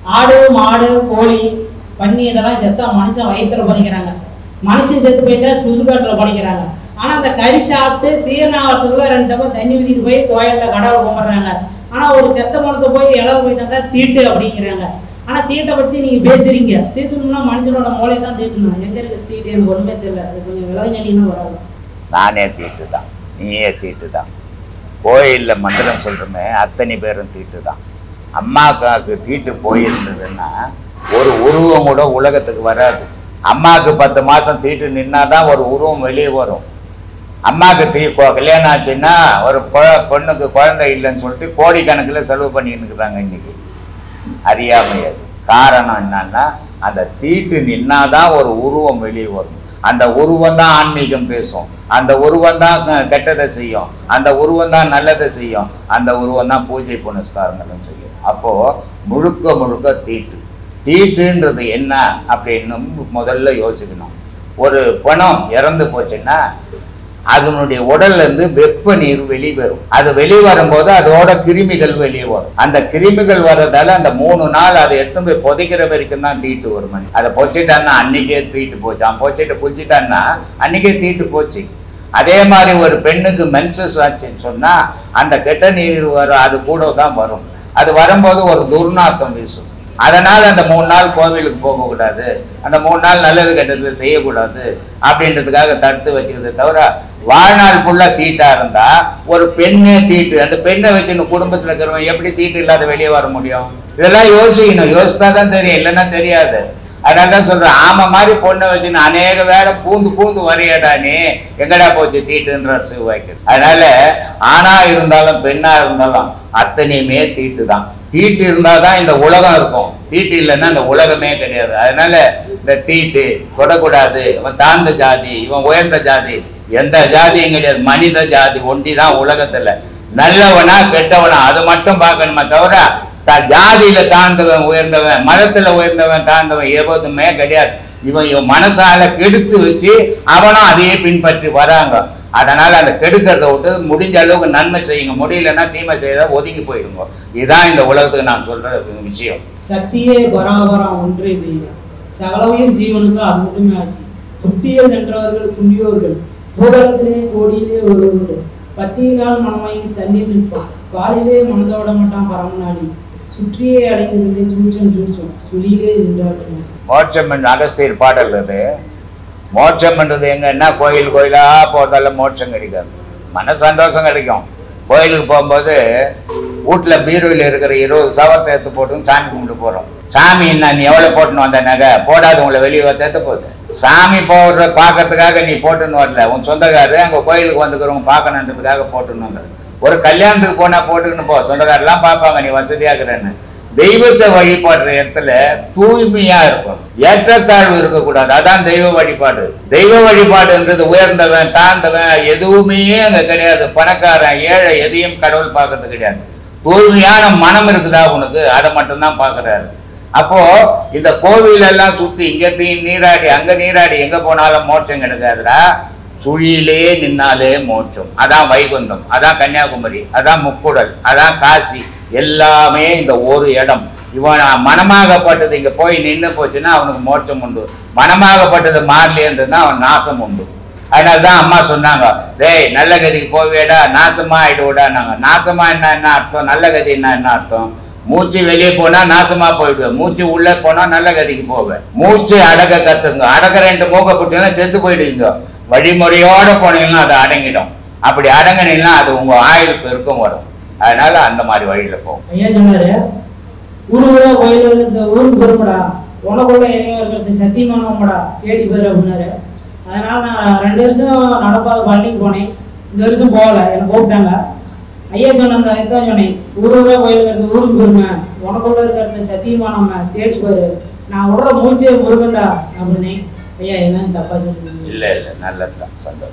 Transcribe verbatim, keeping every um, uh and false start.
ஆடு மாடு கோழி பன்னி இதெல்லாம் செத்தா மனுஷன் வயிற்றுல புதைக்கிறாங்க. மனுஷன் செத்து போயிட்டா சுடுகாட்டில் புதைக்கிறாங்க. ஆனால் அந்த கறி சாப்பிட்டு சீரணாவத்துக்குள்ள ரெண்டு டப்பா தண்ணி ஊற்றிட்டு போய் கோயிலில் கடவுளை கும்பிட்றாங்க. ஆனால் ஒரு செத்த மனத்தை போய் இளவு போயிட்டு வந்தால் தீட்டு அப்படிங்கிறாங்க. ஆனால் தீட்டை பற்றி நீங்கள் பேசுறீங்க. தீட்டணும்னா மனுஷனோட மூளை தான் தீட்டணும். எங்கே இருக்க தீட்டு எனக்கு ஒன்றுமே தெரியல. அது கொஞ்சம் விலகஞ்சடினா வராது. நானே தீட்டு தான், நீயே தீட்டு தான். கோயிலில் மந்திரம் சொல்கிறோமே அத்தனை பேரும் தீட்டு தான். அம்மாவுக்கு தீட்டு போயிருந்ததுன்னா ஒரு உருவம் கூட உலகத்துக்கு வராது. அம்மாவுக்கு பத்து மாதம் தீட்டு நின்னாதான் ஒரு உருவம் வெளியே வரும். அம்மாவுக்கு தீ கல்யாணம் ஆச்சுன்னா ஒரு பொண்ணுக்கு குழந்தை இல்லைன்னு சொல்லிட்டு கோடிக்கணக்கில் செலவு பண்ணிட்டு இருக்கிறாங்க இன்னைக்கு. அறியாமையாது. காரணம் என்னன்னா அந்த தீட்டு நின்னாதான் ஒரு உருவம் வெளியே வரும். அந்த உருவம் தான் ஆன்மீகம் பேசும். அந்த உருவம் தான் கெட்டதை செய்யும். அந்த உருவம் தான் நல்லதை செய்யும். அந்த உருவம் தான் பூஜை புனஸ்காரங்களும் செய்யும். அப்போ முழுக்க முழுக்க தீட்டு. தீட்டுன்றது என்ன அப்படின்னு முதல்ல யோசிக்கணும். ஒரு பணம் இறந்து போச்சுன்னா அதனுடைய உடல்ல இருந்து வெப்ப நீர் வெளிவரும். அது வெளிவரும்போது அதோட கிருமிகள் வெளியே வரும். அந்த கிருமிகள் வர்றதால அந்த மூணு நாள் அதை எடுத்து போய் புதைக்கிற வரைக்கும் தான் தீட்டு ஒரு மணி. அதை பொச்சிட்டான்னா அன்னைக்கே தீட்டு போச்சு. அவன் பொச்சிட்டு குளிச்சிட்டான்னா அன்னைக்கே தீட்டு போச்சு. அதே மாதிரி ஒரு பெண்ணுக்கு மென்சஸ் ஆச்சுன்னு சொன்னா அந்த கெட்ட நீர் வரும். அது கூட தான் வரும். அது வரும்போது ஒரு துர்நாற்றம் வீசும். அதனால் அந்த மூணு நாள் கோவிலுக்கு போகக்கூடாது, அந்த மூணு நாள் நல்லது கெட்டது செய்யக்கூடாது அப்படின்றதுக்காக தடுத்து வச்சுக்கிறது தவிர வாழ்நாள் ஃபுல்லாக தீட்டாக இருந்தால் ஒரு பெண்ணே தீட்டு. அந்த பெண்ணை வச்சுன்னு குடும்பத்தில் இருக்கிறவங்க எப்படி தீட்டு இல்லாத வெளியே வர முடியும்? இதெல்லாம் யோசிக்கணும். யோசித்தா தான் தெரியும், இல்லைன்னா தெரியாது. அதனால தான் சொல்கிறேன், ஆமை மாதிரி பொண்ணை வச்சுன்னு அநேக வேலை பூந்து பூந்து வரையடா நீ எங்கடா போச்சு தீட்டுன்ற சிவாய்க்கு. அதனால ஆணாக இருந்தாலும் பெண்ணாக இருந்தாலும் அத்தனையுமே தீட்டு தான். தீட்டு இருந்தால் தான் இந்த உலகம் இருக்கும். தீட்டு இல்லைன்னா இந்த உலகமே கிடையாது. அதனால இந்த தீட்டு தொடக்கூடாது. இவன் தாழ்ந்த ஜாதி, இவன் உயர்ந்த ஜாதி, எந்த ஜாதியும் கிடையாது. மனித ஜாதி ஒண்டி தான் உலகத்துல. நல்லவனா கெட்டவனா அது மட்டும் பார்க்கணுமே தவிர த ஜாதியில தாழ்ந்தவன் உயர்ந்தவன், மதத்துல உயர்ந்தவன் தாழ்ந்தவன் எப்போதுமே கிடையாது. இவன் இவன் மனசால கெடுத்து வச்சு அவனும் அதையே பின்பற்றி வராங்க. அதனால அந்த கெடுக்கிறத விட்டு முடிஞ்ச அளவுக்கு நன்மை செய்யுங்க. முடியலன்னா தீமை செய்ய ஒதுங்கி போயிடுங்க. இதுதான் இந்த உலகத்துக்கு நான் சொல்ற விஷயம். சத்தியே பராபரம் ஒன்றே தெய்வம். சகலவையும் ஜீவனுக்கு அது மட்டுமே ஆச்சு. புத்தியில் நின்றவர்கள் புண்ணியோர்கள், பூதளத்திலே கோடியிலே ஒருவர்கள், பத்தியினால் மனமாகி தண்ணீர் நிற்பான், காலிலே மனதோட மாட்டான் பரமநாடி, சுற்றியே அடைந்திருந்தே சூச்சம் சூச்சம் சுழியிலே நின்றார்கள். மோட்சம் என்ற அகஸ்தியர் பாடல். அது மோட்சம் என்றது எங்கன்னா கோயில் கோயிலா போறதால மோட்சம் கிடைக்காது. மன சந்தோஷம் கிடைக்கும். கோயிலுக்கு போகும்போது வீட்டில் பீரோவில் இருக்கிற இருபது சவரத்தை எடுத்து போட்டு சாமி கும்பிட்டு போகிறோம். சாமி என்ன நீ எவ்வளோ போட்டுன்னு வந்த நகை போடாது உங்களை வெளியே எடுத்து போகுது. சாமி போடுற பார்க்கறதுக்காக நீ போட்டுன்னு வரல, உன் சொந்தக்காரரு அங்கே கோயிலுக்கு வந்துக்கிறவங்க பார்க்கணுன்றதுக்காக போட்டுன்னு வந்துடு. ஒரு கல்யாணத்துக்கு போனால் போட்டுக்கின்னு போ, சொந்தக்காரெல்லாம் பார்ப்பாங்க நீ வசதியாக இருக்கிறேன்னு. தெய்வத்தை வழிபாடுற இடத்துல தூய்மையா இருக்கும், ஏற்றத்தாழ்வு இருக்கக்கூடாது. அதான் தெய்வ வழிபாடு. தெய்வ வழிபாடுன்றது உயர்ந்தவன் தாழ்ந்தவன் எதுவுமே அங்க கிடையாது. பணக்காரன் ஏழை எதையும் கடவுள் பார்க்கறது கிடையாது. தூய்மையான மனம் இருக்குதா உனக்கு, அதை மட்டும்தான் பார்க்கறாரு. அப்போ இந்த கோவில் எல்லாம் சுத்தி இங்க நீராடி அங்க நீராடி எங்க போனாலும் மோட்சம் கிடைக்காதுடா. சுழியிலே நின்னாலே மோட்சம். அதான் வைகுந்தம், அதான் கன்னியாகுமரி, அதான் முக்குடல், அதான் காசி. எல்லாமே இந்த ஒரு இடம். இவன் மனமாகப்பட்டது இங்க போய் நின்று போச்சுன்னா அவனுக்கு மோட்சம் உண்டு. மனமாகப்பட்டது மாறலே இருந்ததுன்னா அவன் நாசம் உண்டு. அதனாலதான் அம்மா சொன்னாங்க, டேய் நல்ல கதிக்கு போவேடா நாசமா ஆயிடுவோடா. நாங்க நாசமா என்ன என்ன அர்த்தம், நல்ல கதின்னா என்ன அர்த்தம்? மூச்சு வெளியே போனா நாசமா போயிடுவேன், மூச்சு உள்ள போனா நல்ல கதிக்கு போவேன். மூச்சு அடக்க கத்துங்க. அடக்க ரெண்டு மூக்க பிடிச்சா செத்து போயிடுவீங்க. வழிமுறையோட போனீங்கன்னா அது அடங்கிடும். அப்படி அடங்கினீங்கன்னா அது உங்க ஆயுள் பெருக்கம் வரும். அதனால அந்த மாதிரி வழியில போகும். ஐயா சொன்னாரு, ஊரு ஊரா கோயில் இந்த ஊருக்கு பொறுப்படா, உனக்குள்ள இறைவன் இருக்கிறது சத்தியமானவங்கடா தேடி போயிரு அப்படின்னாரு. அதனால நான் ரெண்டு வருஷம் நடப்பாத பழனிக்கு போனேன். இந்த வருஷம் போகல, என்னை கூப்பிட்டாங்க. ஐயா சொன்ன அந்த இதுதான் சொன்னேன், ஊரு ஊரா கோயில் இருக்கிறது ஊருக்கு போயிருங்க, உனக்குள்ள இருக்கிறது சத்தியமானவங்க தேடி போயிரு, நான் உடல மூச்சே முருகண்டா அப்படின்னு. ஐயா என்ன தப்பா சொல்லுங்க? இல்ல இல்ல நல்லதுதான், சந்தோஷம்.